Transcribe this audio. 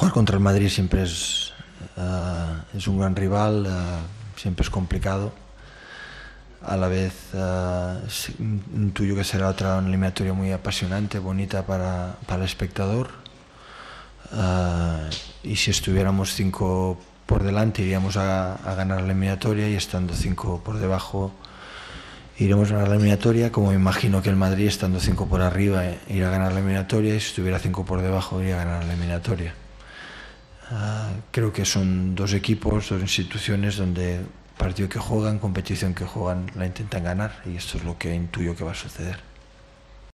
Jugar contra el Madrid siempre es un gran rival, siempre es complicado. A la vez intuyo que será otra eliminatoria muy apasionante, bonita para el espectador. Y si estuviéramos 5 por delante iríamos a ganar la eliminatoria, y estando 5 por debajo iremos a ganar la eliminatoria, como me imagino que el Madrid, estando 5 por arriba, irá a ganar la eliminatoria, y si estuviera 5 por debajo iría a ganar la eliminatoria. Creo que son dos equipos, dos instituciones donde partido que juegan, competición que juegan, la intentan ganar, y esto es lo que intuyo que va a suceder.